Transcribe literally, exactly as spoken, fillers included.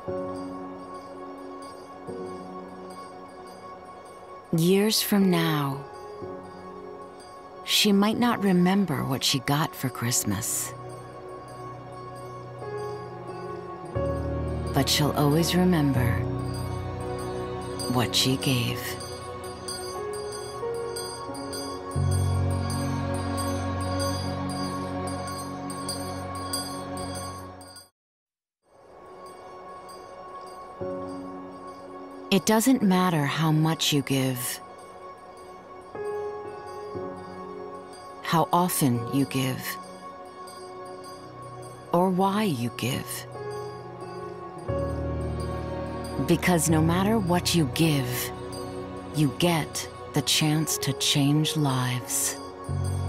Years from now, she might not remember what she got for Christmas, but she'll always remember what she gave. It doesn't matter how much you give, how often you give, or why you give. Because no matter what you give, you get the chance to change lives.